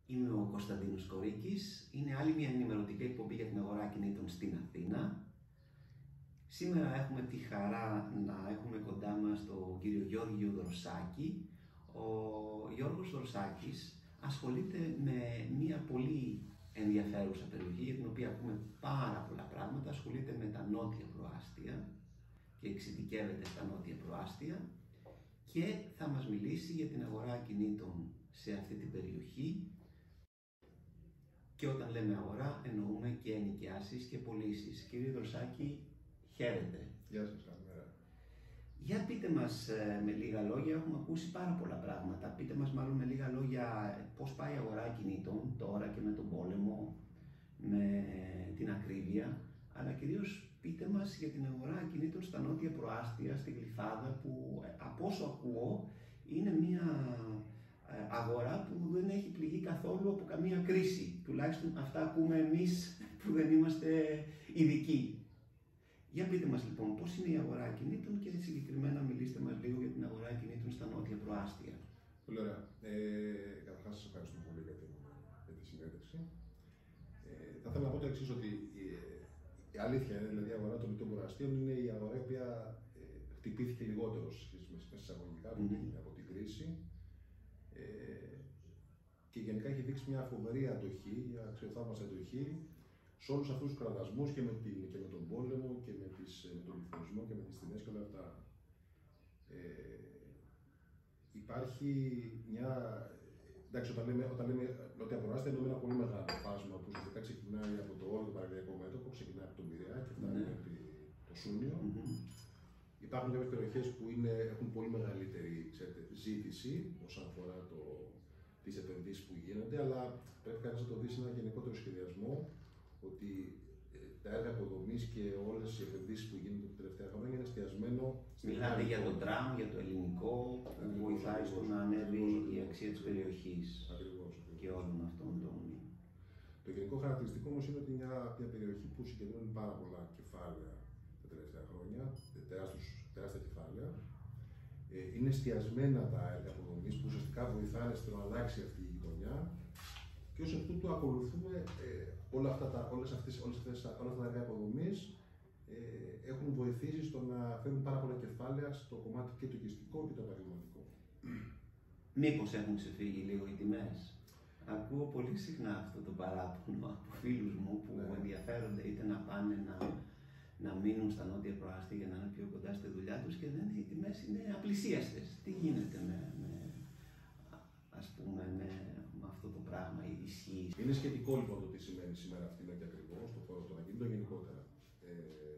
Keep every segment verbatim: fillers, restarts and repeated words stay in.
Είμαι ο Κωνσταντίνος Κορίκης. Είναι άλλη μια ενημερωτική εκπομπή για την αγορά κινήτων στην Αθήνα. Σήμερα έχουμε τη χαρά να έχουμε κοντά μας τον κύριο Γιώργο Δροσάκη. Ο Γιώργος Δροσάκης ασχολείται με μια πολύ ενδιαφέρουσα περιοχή για την οποία ακούμε πάρα πολλά πράγματα. Ασχολείται με τα νότια προάστια και εξειδικεύεται στα νότια προάστια και θα μας μιλήσει για την αγορά κινήτων σε αυτή την περιοχή. Και όταν λέμε αγορά, εννοούμε και ενοικιάσεις και πωλήσεις. Κύριε Δροσάκη, χαίρετε. Γεια σας, καλημέρα. Για πείτε μας με λίγα λόγια, έχουμε ακούσει πάρα πολλά πράγματα. Πείτε μας μάλλον με λίγα λόγια πώς πάει η αγορά κινήτων τώρα και με τον πόλεμο, με την ακρίβεια. Αλλά κυρίως πείτε μας για την αγορά κινήτων στα νότια προάστια, στη Γλυφάδα, που από όσο ακούω είναι μια αγορά που δεν έχει πληγεί καθόλου από καμία κρίση. Τουλάχιστον αυτά ακούμε εμείς που δεν είμαστε ειδικοί. Για πείτε μας λοιπόν πώς είναι η αγορά κινήτων και συγκεκριμένα μιλήστε μας λίγο για την αγορά κινήτων στα νότια προάστια. Πολύ ωραία. Ε, καταρχάς σας ευχαριστώ πολύ για, την, για τη συνέντευξη. Ε, θα ήθελα να πω το εξής, ότι η, η αλήθεια είναι, δηλαδή η αγορά των νότιων προαστίων είναι η αγορά η οποία ε, χτυπήθηκε λιγότερο μέσα εισαγωγικά mm-hmm. από την κρίση. Ε, και γενικά έχει δείξει μια φοβερή αντοχή, μια αξιοθαύμαστη αντοχή σε όλους αυτούς τους κραδασμούς και με, την, και με τον πόλεμο και με, τις, με τον πληθωρισμό και με τις τιμές και όλα αυτά. Ε, υπάρχει μια... Εντάξει, όταν λέμε, όταν λέμε νότια προάστια, εννοούμε ένα πολύ μεγάλο φάσμα που ουσιαστικά ξεκινάει από το όλο το παραλιακό μέτωπο, ξεκινάει από τον Πειραιά και φτάνει mm-hmm. μέχρι το Σούνιο. Mm-hmm. Υπάρχουν κάποιες περιοχές που είναι, έχουν πολύ μεγαλύτερη ξέρετε, ζήτηση όσον αφορά το, τις επενδύσεις που γίνονται, αλλά πρέπει κανείς να το δει σε ένα γενικότερο σχεδιασμό ότι ε, τα έργα υποδομής και όλες οι επενδύσεις που γίνονται τα τελευταία χρόνια είναι εστιασμένο. Μιλάτε για το τραμ, για το ελληνικό, που ακριβώς, βοηθάει στο να ανέβει η αξία της περιοχής ακριβώς, ακριβώς. Και όλων αυτών των. Το γενικό χαρακτηριστικό όμως είναι ότι μια, μια περιοχή που συγκεντρώνει πάρα πολλά κεφάλαια τα τελευταία χρόνια, τεράστια κεφάλαια. Ε, είναι εστιασμένα τα έργα αποδομής που ουσιαστικά βοηθάνε στο να αλλάξει αυτή η γειτονιά και ως εκ τούτου ακολουθούμε ε, όλα αυτά τα, όλες αυτές, όλες αυτές, όλα αυτά τα έργα αποδομής ε, έχουν βοηθήσει στο να φέρουν πάρα πολλά κεφάλαια στο κομμάτι και το οικιστικό και το επαγγελματικό. Μήπως έχουν ξεφύγει λίγο οι τιμές? Ακούω πολύ συχνά αυτό το παράπονο από φίλους μου που ναι. ενδιαφέρονται είτε να πάνε να να μείνουν στα νότια προάστια για να είναι πιο κοντά στη δουλειά τους και δεν, οι τιμές είναι απλησίαστες. Τι γίνεται με, με, ας πούμε, με, με αυτό το πράγμα, η ισχύ? Είναι σχετικό λοιπόν το τι σημαίνει σήμερα αυτή είναι και ακριβώς το χώρο των ακινήτων γενικότερα. Ε,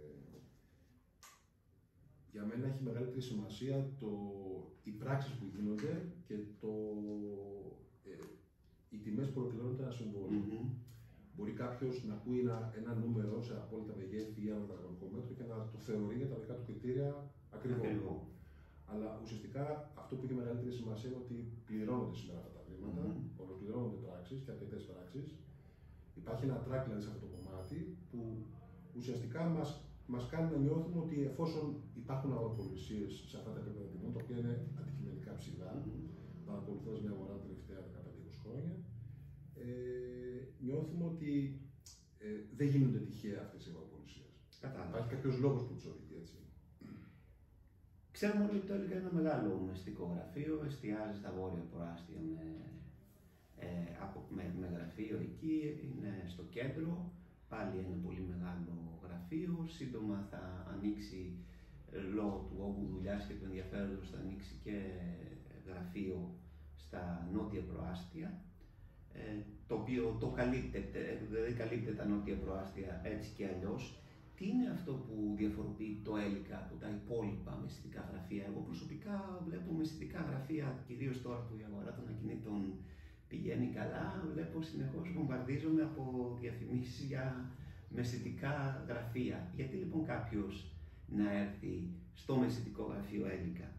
για μένα έχει μεγαλύτερη σημασία το, οι πράξεις που γίνονται και το, ε, οι τιμές που ολοκληρώνονται ένα συμβόλαιο. Mm-hmm. Μπορεί κάποιο να ακούει ένα, ένα νούμερο σε απόλυτα μεγέθη ή ένα τετραγωνικό μέτρο και να το θεωρεί για τα δικά του κριτήρια ακριβό. Αλλά ουσιαστικά αυτό που έχει μεγαλύτερη σημασία είναι ότι πληρώνονται σήμερα αυτά τα βήματα, mm-hmm. ολοκληρώνονται πράξεις και αρκετές πράξεις. Υπάρχει ένα track δηλαδή σε αυτό το κομμάτι που ουσιαστικά μας, μας κάνει να νιώθουμε ότι εφόσον υπάρχουν αγοραπολισίες σε αυτά τα επίπεδα τιμών, τα οποία είναι αντικειμενικά ψηλά, mm-hmm. παρακολουθώντας μια αγορά τα τελευταία δεκαπέντε είκοσι χρόνια. Ε, νιώθουμε ότι ε, δεν γίνονται τυχαία αυτές οι αγοραπολισίες. Υπάρχει κάποιος λόγος που τους οδηγεί έτσι. Ξέρουμε ότι το έλεγα ένα μεγάλο μεστικό γραφείο, εστιάζει στα βόρεια προάστια με, ε, από, με, με γραφείο εκεί, είναι στο κέντρο, πάλι ένα πολύ μεγάλο γραφείο, σύντομα θα ανοίξει λόγω του όγκου δουλειάς και του ενδιαφέροντος θα ανοίξει και γραφείο στα νότια προάστια. Ε, το οποίο το καλύπτεται, δεν καλύπτεται τα νότια προάστια έτσι και αλλιώς. Τι είναι αυτό που διαφοροποιεί το Έλικα από τα υπόλοιπα μεσητικά γραφεία? Εγώ προσωπικά βλέπω μεσητικά γραφεία, κυρίως τώρα που η αγορά των ακινήτων πηγαίνει καλά, βλέπω συνεχώς βομβαρδίζομαι από διαφημίσεις για μεσητικά γραφεία. Γιατί λοιπόν κάποιος να έρθει στο μεσητικό γραφείο Έλικα?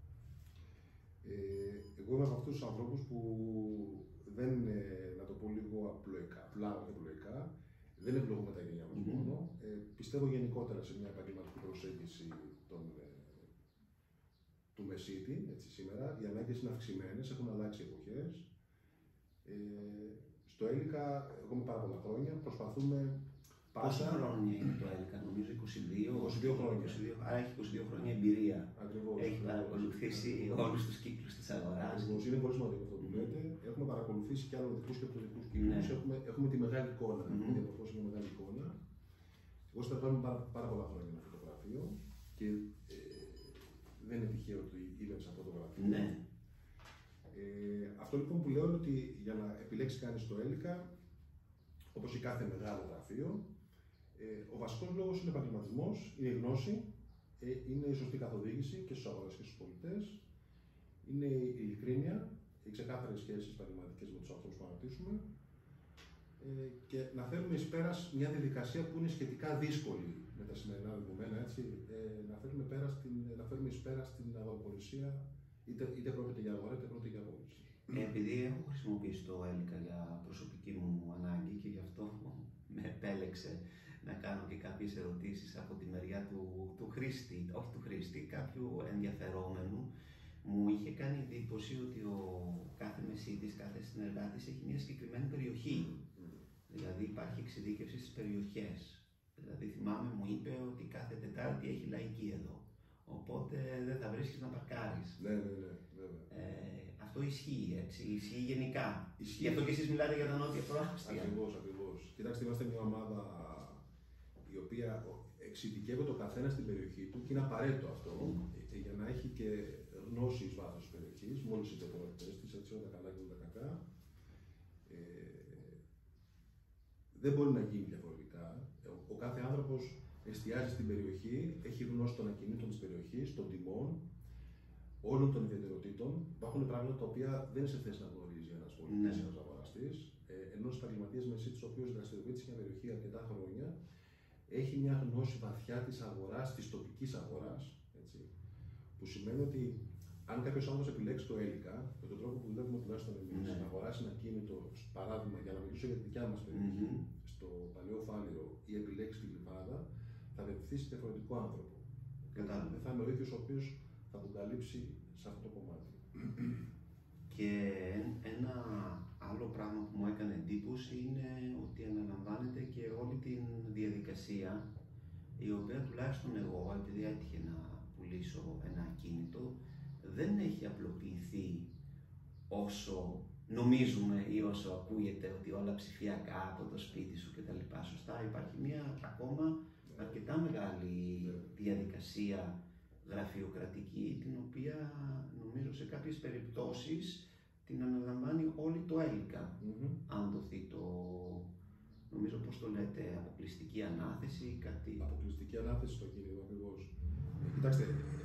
Ε, εγώ είμαι από αυτούς τους ανθρώπους που δεν, να το πω λίγο απλοϊκά, απλά απλοϊκά, δεν ευλογούμε τα γενιά μας mm-hmm. μόνο. Ε, πιστεύω γενικότερα σε μια επαγγελματική προσέγγιση των, ε, του μεσίτη, έτσι σήμερα. Οι ανάγκες είναι αυξημένες, έχουν αλλάξει εποχές. Ε, Στο Έλικα, εγώ με πάρα πολλά χρόνια, προσπαθούμε πάσα... Πόσα χρόνια είναι το Έλικα, νομίζω είκοσι δύο, είκοσι δύο χρόνια. είκοσι δύο, άρα έχει είκοσι δύο χρόνια εμπειρία. Ακριβώς. Έχει παρακολουθήσει όλους τους κύκλους της αγοράς. Ακριβώς, είναι πολύ σημαντικό αυτό που λέτε. Έχουμε παρακολουθήσει και αναλυτικούς και πτωτικούς κύκλους. Ναι. Έχουμε, έχουμε τη μεγάλη εικόνα. Mm-hmm. Έχουμε διαμορφώσει μια μεγάλη εικόνα. Εγώ συνεργάζομαι πάρα, πάρα πολλά χρόνια με αυτό το γραφείο και ε, δεν είναι τυχαίο ότι ίδρυσα αυτό το γραφείο. Ναι. Ε, αυτό λοιπόν που λέω είναι ότι για να επιλέξει κανείς το Έλικα, όπως και κάθε μεγάλο γραφείο, ε, ο βασικός λόγος είναι ο επαγγελματισμός, είναι η γνώση, ε, είναι η σωστή καθοδήγηση και στους αγοραστές και στους πολιτές, είναι η ειλικρίνεια, οι ξεκάθαρες σχέσεις επαγγελματικές με τους ανθρώπους που αναπτύσσουμε ε, και να φέρουμε εις πέρας μια διαδικασία που είναι σχετικά δύσκολη με τα σημερινά δεδομένα, έτσι, ε, να φέρουμε, πέρα στην, να φέρουμε εις πέρας την αγοραπολισία, είτε, είτε πρόκειται για αγορά είτε πρόκειται για απόλυση. Επειδή έχω χρησιμοποιήσει το Έλικα για προσωπική μου ανάγκη και γι' αυτό με επέλεξε να κάνω και κάποιες ερωτήσεις από τη μεριά του, του χρήστη, όχι του χρήστη, κάποιου ενδιαφερόμενου, μου είχε κάνει εντύπωση ότι ο κάθε μεσίτης, κάθε συνεργάτης έχει μια συγκεκριμένη περιοχή. Mm. Δηλαδή υπάρχει εξειδίκευση στις περιοχές. Δηλαδή θυμάμαι μου είπε ότι κάθε Τετάρτη έχει λαϊκή εδώ. Οπότε δεν θα βρίσκεις να παρκάρεις. Ναι, ναι, ναι. Ε, αυτό ισχύει, έτσι, ισχύει γενικά. Ισχύει. Γι' αυτό και εσείς μιλάτε για τα νότια προάστια. Ακριβώς, ακριβώς. Κοιτάξτε, είμαστε μια ομάδα η οποία εξειδικεύεται ο καθένας στην περιοχή του και είναι απαραίτητο αυτό mm. για να έχει και γνώση εις βάθος της περιοχής, με όλες τις ιδιαιτερότητες της, έτσι, όλα τα καλά και όλα τα κακά. Ε, δεν μπορεί να γίνει διαφορετικά. Ο, ο κάθε άνθρωπος εστιάζει στην περιοχή, έχει γνώση των ακινήτων της περιοχής, των τιμών, όλων των ιδιαιτεροτήτων. Υπάρχουν πράγματα τα οποία δεν είναι σε θέση να γνωρίζει ένας πολιτής ή ένας αγοραστής. Ε, ενώ ο επαγγελματίας μεσίτης, ο οποίος δραστηριοποιείται σε μια περιοχή αρκετά χρόνια, έχει μια γνώση βαθιά της αγοράς, της τοπικής αγοράς. Έτσι, που σημαίνει ότι αν κάποιος άνθρωπος επιλέξει το Έλικα, με τον τρόπο που δουλεύουμε τουλάχιστον εμείς, ναι. να αγοράσει ένα κίνητο, παράδειγμα, για να μιλήσω για τη δικιά μας περιοχή, mm-hmm. στο Παλαιό Φάληρο ή επιλέξει τη Λιβάδα, θα βρεθεί σε διαφορετικό άνθρωπο. Κατάλαβα. Δεν θα είναι ο ίδιος ο οποίος θα τον καλύψει σε αυτό το κομμάτι. Και ένα άλλο πράγμα που μου έκανε εντύπωση είναι ότι αναλαμβάνεται και όλη τη διαδικασία, η οποία τουλάχιστον εγώ, επειδή έτυχε να πουλήσω ένα ακίνητο, δεν έχει απλοποιηθεί όσο νομίζουμε ή όσο ακούγεται ότι όλα ψηφιακά από το σπίτι σου κτλ. Σωστά, υπάρχει μια ακόμα αρκετά μεγάλη διαδικασία γραφειοκρατική, την οποία νομίζω σε κάποιες περιπτώσεις την αναλαμβάνει όλη το Έλικα. Mm-hmm. Αν δοθεί το, νομίζω πώς το λέτε, αποκλειστική ανάθεση, κάτι... Αποκλειστική ανάθεση στο κίνημα, ακριβώς. Κοιτάξτε,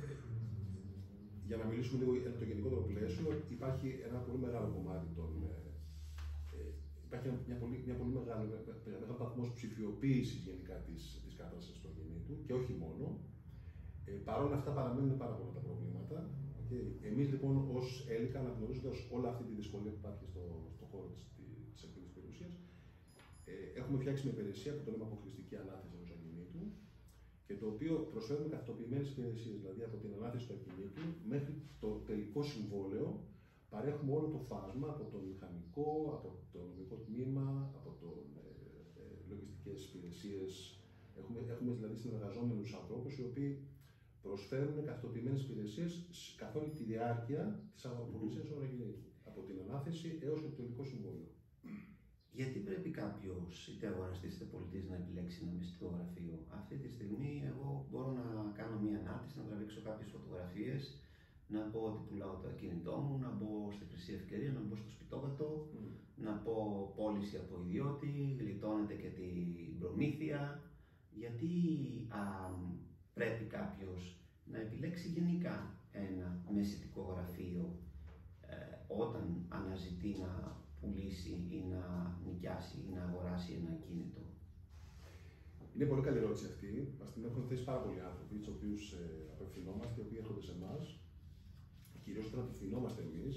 για να μιλήσουμε λίγο για το γενικότερο πλαίσιο, υπάρχει ένα πολύ μεγάλο κομμάτι των... Ε, υπάρχει μια πολύ, μια πολύ μεγάλη, μεγάλο βαθμός ψηφιοποίησης γενικά της, της κατάστασης του ακινήτου και όχι μόνο. Ε, Παρ' όλα αυτά παραμένουν πάρα πολλά τα προβλήματα. Okay. Εμείς λοιπόν ως Έλικα, αναγνωρίζοντας όλα αυτή τη δυσκολία που υπάρχει στο, στο χώρο της, της εκποινής περιουσίας, ε, έχουμε φτιάξει μια υπηρεσία που το λέμε αποκλειστική ανάθεση ενός ακινήτου και το οποίο προσφέρουμε καθετοποιημένες υπηρεσίες, δηλαδή από την ανάθεση του ακινήτου μέχρι το τελικό συμβόλαιο. Παρέχουμε όλο το φάσμα από το μηχανικό, από το νομικό τμήμα, από το ε, ε, λογιστικές υπηρεσίες. Έχουμε, έχουμε δηλαδή συνεργαζόμενους ανθρώπους οι οποίοι προσφέρουν καθετοποιημένες υπηρεσίες καθ' όλη τη διάρκεια της αγοραπολισίας ενός ακινήτου. Από την ανάθεση έως και το τελικό συμβόλαιο. Γιατί πρέπει κάποιος, είτε αγοραστής είτε πολιτής, να επιλέξει ένα μυστικό γραφείο? Αυτή τη στιγμή, εγώ μπορώ να κάνω μία ανάρτηση, να τραβήξω κάποιες φωτογραφίες, να πω ότι πουλάω το ακίνητό μου, να μπω στη Χρυσή Ευκαιρία, να μπω στο Σπιτόκατο, mm. να πω πώληση από ιδιώτη, γλιτώνεται και την προμήθεια. Γιατί α, πρέπει κάποιος να επιλέξει γενικά ένα μεσητικό γραφείο ε, όταν αναζητεί να πουλήσει ή να νοικιάσει ή να αγοράσει ένα ακίνητο? Είναι πολύ καλή ερώτηση αυτή. Μας την έχουν θέσει πάρα πολλοί άνθρωποι, τους οποίους ε, απευθυνόμαστε, οι οποίοι έρχονται σε εμάς. Κυρίως όταν απευθυνόμαστε εμείς,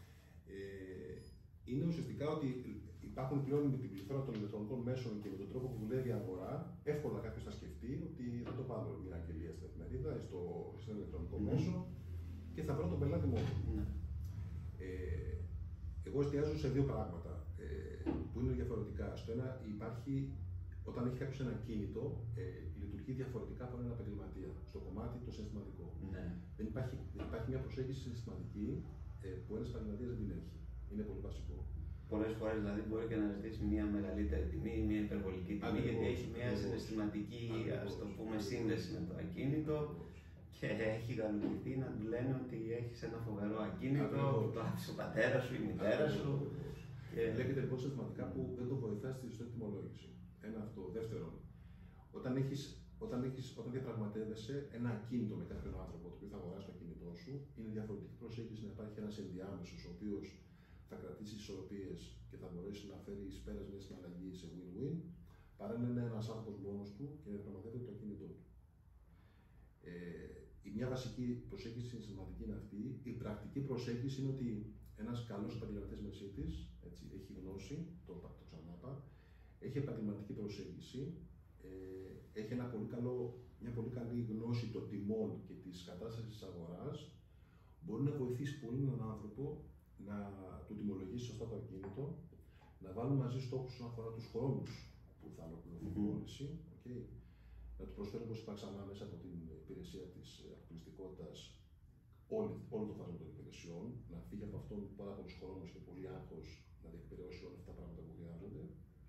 ε, είναι ουσιαστικά ότι υπάρχουν πλέον με την πληθώρα των ηλεκτρονικών μέσων και με τον τρόπο που δουλεύει η αγορά, εύκολα κάποιος θα σκεφτεί ότι θα το πάρω μια αγγελία στην εφημερίδα ή στο, στο ηλεκτρονικό mm. μέσο και θα βρω τον πελάτη μόνο. Mm. Ε, εγώ εστιάζω σε δύο πράγματα ε, που είναι Το ένα υπάρχει, όταν έχει κάποιο ένα ακίνητο, ε, λειτουργεί διαφορετικά από έναν επαγγελματία. Στο κομμάτι το συναισθηματικό. Ναι. Δεν, υπάρχει, δεν υπάρχει μια προσέγγιση συναισθηματική ε, που ένας επαγγελματίας δεν την έχει. Είναι πολύ βασικό. Πολλές φορές δηλαδή μπορεί και να ζητήσει μια μεγαλύτερη τιμή ή μια υπερβολική τιμή, Ακριβώς, γιατί έχει μια ακριβώς, συναισθηματική, ακριβώς, ας το πούμε, ακριβώς, σύνδεση με το ακίνητο. Ακριβώς. Και έχει γαλουχηθεί να του λένε ότι έχει ένα φοβερό ακίνητο, Ακριβώς. που το άφησε ο πατέρα σου, η μητέρα σου. Και... Βλέπετε λοιπόν συναισθηματικά που δεν το βοηθά στη σωστή τιμολόγηση. Ένα αυτό. Δεύτερον, όταν, έχεις, όταν, έχεις, όταν διαπραγματεύεσαι ένα ακίνητο με κάποιον άνθρωπο το οποίο θα αγοράσει το ακίνητό σου, είναι διαφορετική προσέγγιση να υπάρχει ένα ενδιάμεσο ο οποίο θα κρατήσει τι ισορροπίες και θα μπορέσει να φέρει εις πέρας μια συναλλαγή σε win-win, παρά να είναι ένα άνθρωπο μόνο του και να διαπραγματεύεται το ακίνητό του. Ε, η μια βασική προσέγγιση συναισθηματική είναι αυτή. Η πρακτική προσέγγιση είναι ότι ένα καλό επαγγελματίας μεσίτης έχει γνώση, το, το ξανάπα, έχει επαγγελματική προσέγγιση, ε, έχει ένα πολύ καλό, μια πολύ καλή γνώση των τιμών και της κατάστασης της αγοράς, μπορεί να βοηθήσει πολύ έναν άνθρωπο να του τιμολογήσει σωστά το ακίνητο, να βάλουν μαζί στόχους όσον αφορά τους χρόνους που θα ολοκληρωθεί η πώληση, okay. Να του προσφέρουν, όπως είπα ξανά, μέσα από την υπηρεσία της αποκλειστικότητας όλο, όλο το φάσμα των υπηρεσιών, να φύγει από αυτόν πάρα πολλούς χρόνους και πολύ άγχος να διεκπαιρεώσει όλα αυτά τα πράγματα που χρειάζονται.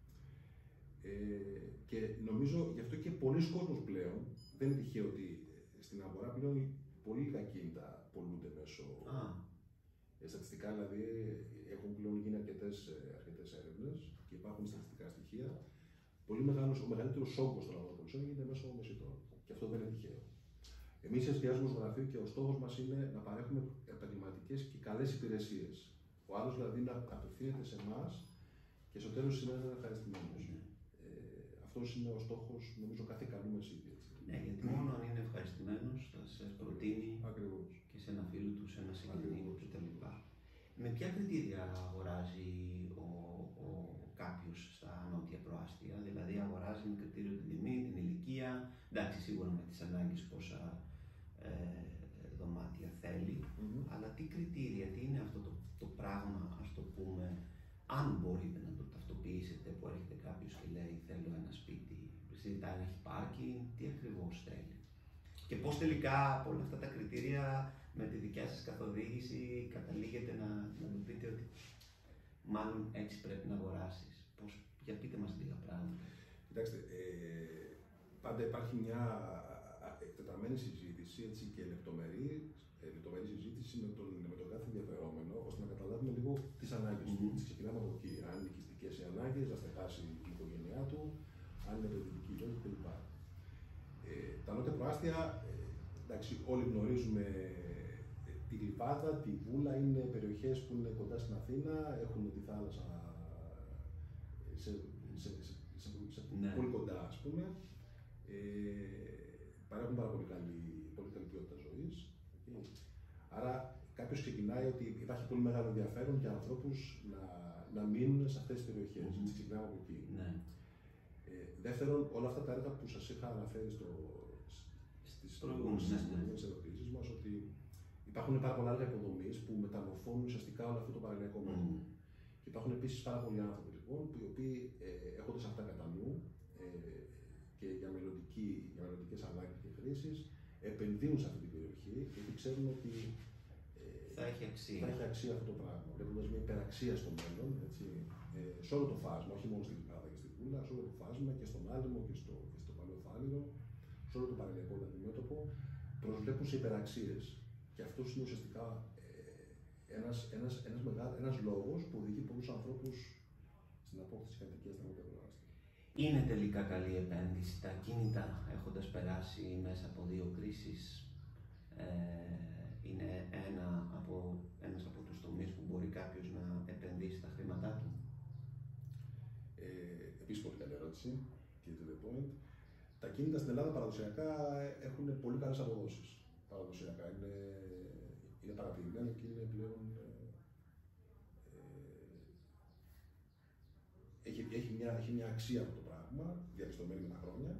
Ε, και νομίζω γι' αυτό και πολλοί κόσμος πλέον, δεν είναι τυχαίο ότι στην αγορά πλέον πολύ λίγα ακίνητα πολλούνται μέσω. Ah. Ε, στατιστικά δηλαδή έχουν πλέον γίνει αρκετές, αρκετές έρευνες και υπάρχουν στατιστικά στοιχεία. Πολύ μεγάλος, ο μεγαλύτερος όγκος των αγοραπολισιών γίνεται μέσω μεσητών. Και αυτό δεν είναι τυχαίο. Εμείς εστιάζουμε στο γραφείο και ο στόχος μας είναι να παρέχουμε επαγγελματικές και καλές υπηρεσίες. Ο άλλος δηλαδή να απευθύνεται σε εμάς και στο τέλος της ημέρας να είναι ευχαριστημένος. Mm. Ε, αυτός είναι ο στόχος, νομίζω, κάθε καλού μεσίτη. Ναι, γιατί μόνο αν είναι ευχαριστημένος θα σε προτείνει Ακριβώς. Και σε ένα φίλο του, σε ένα συγγενή κτλ. Με ποια κριτήρια αγοράζει ο, ο κάποιος στα νότια προάστια, δηλαδή αγοράζει με κριτήριο την τιμή, την ηλικία, εντάξει σίγουρα με τις ανάγκες πόσα ε, δωμάτια θέλει, mm-hmm. αλλά τι κριτήρια, τι είναι αυτό το, το πράγμα, ας το πούμε, αν μπορείτε να το ταυτοποιήσετε που έρχεται κάποιος και λέει θέλω ένα σπίτι, ζητάει να έχει πάρκινγκ, τι ακριβώς θέλει. Και πώς τελικά από όλα αυτά τα κριτήρια με τη δικιά σας καθοδήγηση καταλήγετε να, να μου πείτε ότι μάλλον έτσι πρέπει να αγοράσεις. Πώς, για πείτε μας λίγα πράγματα. Κοιτάξτε, ε, πάντα υπάρχει μια εκτεταμένη συζήτηση έτσι, και λεπτομερή, ε, λεπτομερή συζήτηση με τον, με τον κάθε ενδιαφερόμενο, ώστε να καταλάβουμε λίγο τις ανάγκες mm-hmm. του. Ξεκινάμε από εκεί. Αν είναι οικιστικές οι ανάγκες, να στεγάσει η οικογένειά του, αν είναι παιδευτική λόγη κλπ. Ε, τα νότια προάστια, ε, εντάξει, όλοι γνωρίζουμε τη Γλυφάδα, τη Βούλα, είναι περιοχές που είναι κοντά στην Αθήνα, έχουν τη θάλασσα σε, σε, σε, σε, σε ναι. πολύ κοντά, ας πούμε. Ε, παρέχουν πάρα πολύ καλή, πολύ καλή ποιότητα ζωής. Okay. Άρα κάποιος ξεκινάει ότι υπάρχει πολύ μεγάλο ενδιαφέρον για ανθρώπους να, να μείνουν σε αυτές τις περιοχές. Mm-hmm. Έτσι ξεκινάμε από εκεί. Ναι. Ε, δεύτερον, όλα αυτά τα έργα που σας είχα αναφέρει στο, στις προηγούμενες ερωτήσεις μας, ότι υπάρχουν πάρα πολλά έργα υποδομής που μεταμορφώνουν ουσιαστικά όλο αυτό το παραλιακό μέλλον. Mm. Και υπάρχουν επίσης πάρα πολλοί άνθρωποι λοιπόν, που οι οποίοι ε, έχοντας αυτά κατά νου ε, και για, για μελλοντικές ανάγκες και χρήσεις, επενδύουν σε αυτή την περιοχή γιατί ξέρουν ότι ε, θα, έχει αξία. θα έχει αξία αυτό το πράγμα. Βλέποντας μια υπεραξία στο μέλλον, έτσι, ε, σε όλο το φάσμα, όχι μόνο στην Γλυφάδα και στην Βούλα, σε όλο το φάσμα και στον Άλυμο και στο, και στο Παλαιό Θάληρο, σε όλο το παραλιακό λαδιμέτωπο, προσβλέπουν σε υπεραξίες. Και αυτό είναι ουσιαστικά ε, ένας, ένας, ένας, μεγάλ, ένας λόγος που οδηγεί πολλούς ανθρώπους στην απόκτηση κατοικίας στα νότια προάστια. Είναι τελικά καλή επένδυση τα ακίνητα έχοντας περάσει μέσα από δύο κρίσεις. Ε, είναι ένα από, ένας από τους τομείς που μπορεί κάποιος να επενδύσει τα χρήματά του. Ε, επίσης πολύ καλή ερώτηση, κύριε to the point. Τα ακίνητα στην Ελλάδα παραδοσιακά έχουν πολύ καλές αποδόσεις. Παραδοσιακά είναι, είναι παρατηρημένο και είναι πλέον ε, έχει, έχει, μια, έχει μια αξία αυτό το πράγμα, διαπιστωμένη με τα χρόνια.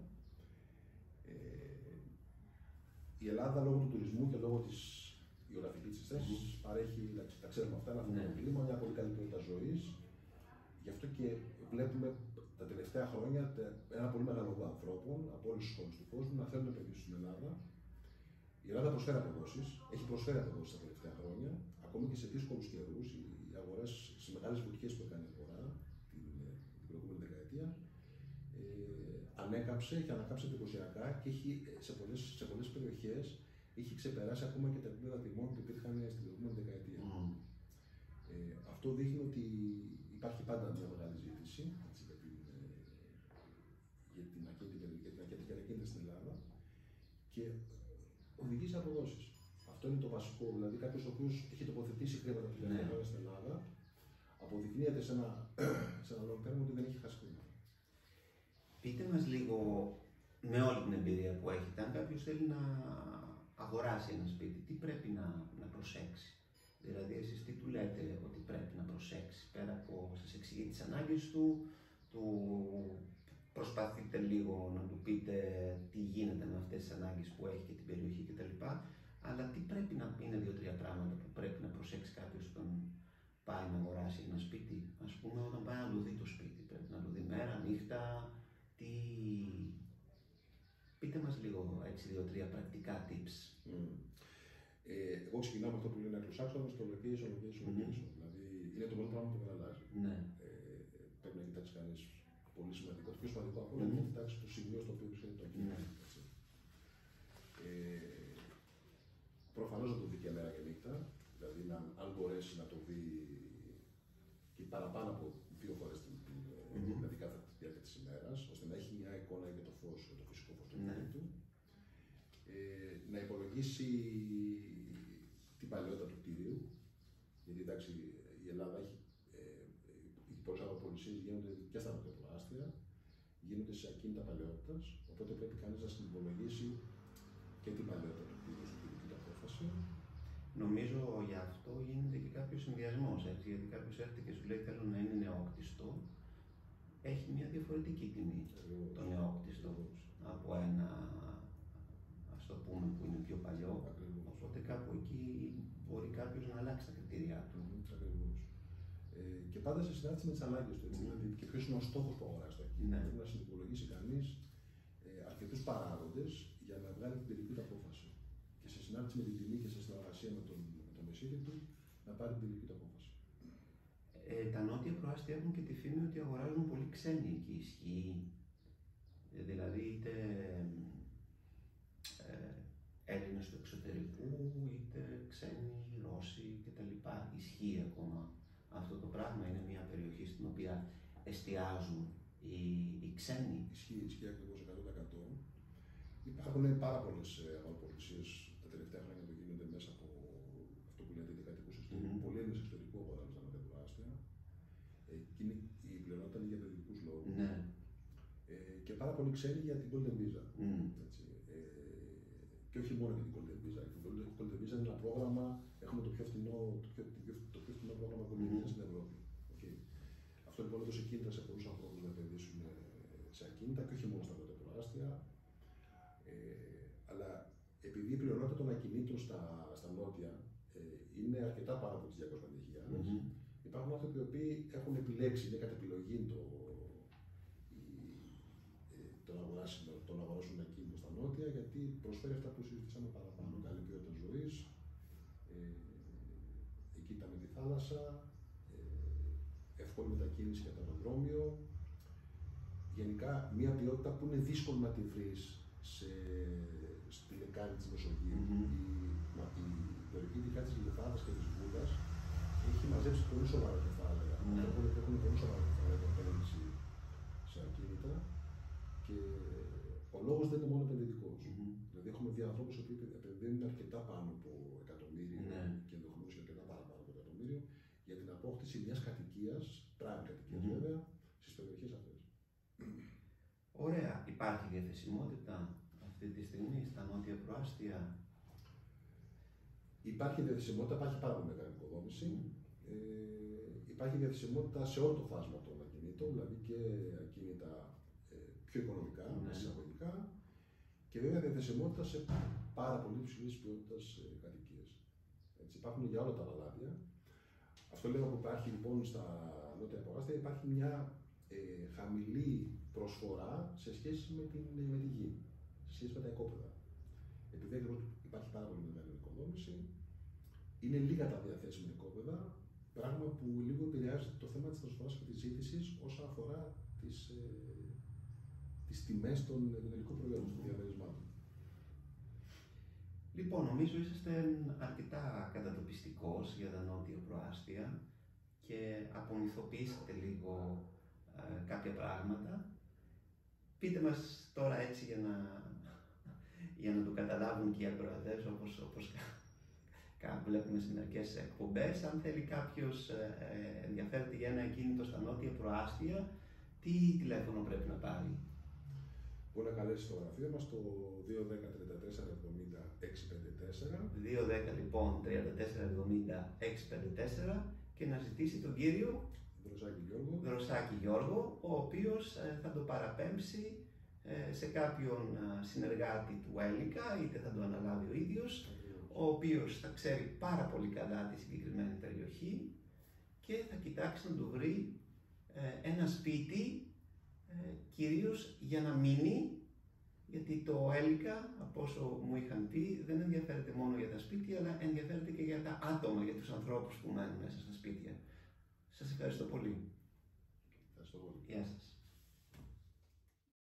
Ε, η Ελλάδα λόγω του τουρισμού και λόγω της γεωγραφικής της θέσης mm-hmm. παρέχει, εντάξει, τα ξέρουμε αυτά, ένα αυτό το κλίμα, μια πολύ καλή ποιότητα ζωής. Γι' αυτό και βλέπουμε τα τελευταία χρόνια ένα πολύ μεγάλο όγκο ανθρώπων από όλες τις χώρες του κόσμου να θέλουν να επενδύσουν στην Ελλάδα. Η Ελλάδα προσφέρει αποδόσεις, έχει προσφέρει αποδόσεις τα τελευταία χρόνια, ακόμη και σε δύσκολους καιρούς. Οι αγορές, στις μεγάλες βουτιές που έκανε η αγορά την, την προηγούμενη δεκαετία, ε, ανέκαψε και ανακάψε εντυπωσιακά και έχει, σε, πολλές, σε πολλές περιοχές έχει ξεπεράσει ακόμα και τα επίπεδα τιμών που υπήρχαν στην προηγούμενη δεκαετία. Mm. Ε, αυτό δείχνει ότι υπάρχει πάντα μια μεγάλη ζήτηση έτσι, για την, για την ακίνητη στην Ελλάδα και οδηγεί σε αποδόσεις. Αυτό είναι το βασικό. Δηλαδή, κάποιος ο οποίος έχει τοποθετήσει χρήματα την τελευταία χρόνια στην Ελλάδα, αποδεικνύεται σε ένα, σε ένα long term ότι δεν έχει χάσει χρήματα. Πείτε μας λίγο, με όλη την εμπειρία που έχετε, αν κάποιος θέλει να αγοράσει ένα σπίτι, τι πρέπει να, να προσέξει. Δηλαδή, εσείς τι του λέτε ότι πρέπει να προσέξει, πέρα από σας εξηγεί τις ανάγκες του, του προσπαθείτε λίγο να του πείτε τι γίνεται με αυτές τις ανάγκες που έχει και την περιοχή κτλ. Αλλά τι πρέπει να είναι δύο-τρία πράγματα που πρέπει να προσέξει κάποιος όταν πάει να αγοράσει ένα σπίτι. Ας πούμε, όταν πάει να το δει το σπίτι, πρέπει να το δει μέρα, νύχτα, τι. Πείτε μας λίγο έτσι δύο-τρία πρακτικά tips. Mm. Ε, εγώ ξεκινάω με αυτό που λένε Αγγλοσάξονες, το location, location, location. Mm-hmm. Δηλαδή είναι το πρώτο πράγμα που δεν αλλάζει. Ναι. Ε, πρέπει να κοιτάξει κανείς πολύ σημαντικό. Το πιο σημαντικό από όλα είναι να κοιτάξει το σημείο στο οποίο βρίσκεται το ακίνητο. Mm-hmm. Ε, προφανώς να το δει και μέρα και νύχτα. Δηλαδή να, αν μπορέσει να το δει και παραπάνω από δύο φορές την mm-hmm. δηλαδή κάθε διάρκεια της ημέρας, ώστε να έχει μια εικόνα για το φως, για το φυσικό φως του ακίνητου. Ε, να υπολογίσει την παλαιότητα του κτηρίου, γιατί εντάξει η Ελλάδα έχει ε, οι πολλές αγοραπολισίες γίνονται και στα νοτιοπροάστια, γίνονται σε ακίνητα παλαιότητας, οπότε πρέπει κανείς να συνυπολογίσει και την παλαιότητα του κτηρίου στην την απόφαση. Νομίζω γι' αυτό γίνεται και κάποιο συνδυασμό, έτσι, γιατί κάποιος έρχεται και σου λέει θέλω να είναι νεόκτιστο, έχει μια διαφορετική τιμή Ακριβώς. Το νεόκτιστο από ένα, ας το πούμε, που είναι πιο παλιό. Ακριβώς. Οπότε κάπου εκεί μπορεί κάποιος να αλλάξει τα κριτήριά του. Ακριβώς. Ε, και πάντα σε συνάρτηση με τις ανάγκες του. Έτσι, mm. δηλαδή, και ποιος είναι ο στόχος που αγοράζει το ακίνητο. Ναι. Πρέπει να συνυπολογίσει κανείς ε, αρκετούς παράγοντες για να βγάλει την τελική του απόφαση. Και σε συνάρτηση με την τιμή και σε συνεργασία με τον, με τον μεσίτη του να πάρει την τελική του απόφαση. Ε, τα νότια προάστια έχουν και τη φήμη ότι αγοράζουν πολύ ξένοι εκεί. Ισχύει. Ε, δηλαδή είτε ε, Έλληνες του εξωτερικού, είτε ξένοι, Ρώσοι κτλ. Ισχύει ακόμα αυτό το πράγμα. Είναι μια περιοχή στην οποία εστιάζουν οι, οι ξένοι. Ισχύει, ισχύει ακριβώς εκατό τοις εκατό. Υπάρχουν πάρα πολλές αγοραπολισίες τα τελευταία χρόνια που γίνονται μέσα από αυτό που λέτε δεκατοικούς εξωτερικού. Mm-hmm. Πολλοί Έλληνες εξωτερικού αγοράζουν τα νότια προάστια. Ε, η πλειονότητα είναι για παιδικούς λόγους. Ναι. Ε, και πάρα πολλοί ξένοι για την Golden Visa. Mm. Έτσι. Ε, και όχι μόνο για την Golden Visa. Η Golden Visa είναι ένα πρόγραμμα, έχουμε το πιο φθηνό, το πιο, το πιο, το πιο φθηνό πρόγραμμα Golden Visa mm. στην Ευρώπη. Okay. Αυτό λοιπόν έδωσε κίνητρα σε πολλούς ανθρώπους να επενδύσουν σε ακίνητα και όχι μόνο στα νότια προάστια. Ε, αλλά επειδή η πλειονότητα των ακινήτων στα, στα νότια ε, είναι αρκετά πάνω από τις διακόσιες πενήντα χιλιάδες, mm-hmm. υπάρχουν άνθρωποι οι οποίοι έχουν επιλέξει, είναι κατ' επιλογή το, η, ε, το να αγοράσουν, το να αγοράσουν ένα ακίνητο στα νότια, γιατί προσφέρει αυτά που συζητήσαμε παραπάνω. Mm-hmm. Καλή ποιότητα ζωής, ε, εκεί ήταν με τη θάλασσα, ε, εύκολη μετακίνηση για το αεροδρόμιο. Γενικά, μια ποιότητα που είναι δύσκολο να τη βρεις στη λεκάνη της Μεσογείου. Mm-hmm. Η, η περιοχή ειδικά της Λιθάδας και της Βούλας έχει μαζέψει πολύ σοβαρά κεφάλαια. Mm-hmm. Οπότε έχουν πολύ σοβαρά κεφάλαια για επένδυση σε ακίνητα και ο λόγος δεν είναι μόνο επενδυτικός. Mm-hmm. Δηλαδή, έχουμε δει ανθρώπους που επενδύουν αρκετά πάνω από εκατομμύριο mm-hmm. και ενδεχομένως και αρκετά παραπάνω από εκατομμύριο για την απόκτηση μιας κατοικίας, πράγμα κατοικίας mm-hmm. βέβαια, στις περιοχές αυτές. Ωραία. Υπάρχει διαθεσιμότητα αυτή τη στιγμή στα νότια προάστια? Υπάρχει διαθεσιμότητα, υπάρχει πάρα πολύ μεγάλη οικοδόμηση. Mm. Ε, υπάρχει διαθεσιμότητα σε όλο το φάσμα των ακινήτων, δηλαδή και ακίνητα ε, πιο οικονομικά, mm. εισαγωγικά, και βέβαια διαθεσιμότητα σε πάρα πολύ υψηλής ποιότητας ε, κατοικίες. Έτσι, υπάρχουν για όλα τα παλάτια. Αυτό λέω που υπάρχει λοιπόν στα νότια προάστια, υπάρχει μια ε, χαμηλή προσφορά σε σχέση με, την, με τη γη, σε σχέση με τα οικόπεδα. Επειδή ακριβώς υπάρχει πάρα πολύ μεγάλη οικοδόμηση, είναι λίγα τα διαθέσιμα οικόπεδα, πράγμα που λίγο επηρεάζει το θέμα της προσφοράς και της ζήτησης όσον αφορά τις, ε, τις τιμές των τελικών προϊόντων, των διαμερισμάτων. Λοιπόν, νομίζω είσαστε αρκετά κατατοπιστικός για τα νότια προάστια και απομυθοποιήσατε λίγο ε, κάποια πράγματα. Πείτε μας τώρα έτσι για να, για να το καταλάβουν και οι ακροατές, όπως, όπως βλέπουμε σε μερικές εκπομπές. Αν θέλει κάποιος ε, ενδιαφέρεται για ένα ακίνητο στα νότια προάστια, τι τηλέφωνο πρέπει να πάρει? Μπορεί να καλέσει στο γραφείο μας το δύο ένα μηδέν τριάντα τέσσερα εβδομήντα έξι πενήντα τέσσερα. δύο ένα μηδέν λοιπόν τριάντα τέσσερα εβδομήντα έξι πενήντα τέσσερα και να ζητήσει τον κύριο Δροσάκη Γιώργο, Δροσάκη Γιώργο, ο οποίος ε, θα το παραπέμψει ε, σε κάποιον ε, συνεργάτη του Έλικα, είτε θα το αναλάβει ο ίδιος, ο οποίος θα ξέρει πάρα πολύ καλά τη συγκεκριμένη περιοχή και θα κοιτάξει να του βρει ε, ένα σπίτι, ε, κυρίως για να μείνει, γιατί το Έλικα, από όσο μου είχαν πει, δεν ενδιαφέρεται μόνο για τα σπίτια, αλλά ενδιαφέρεται και για τα άτομα, για τους ανθρώπους που μένουν μέσα στα σπίτια. Σας ευχαριστώ πολύ. Ευχαριστώ πολύ. Γεια σας.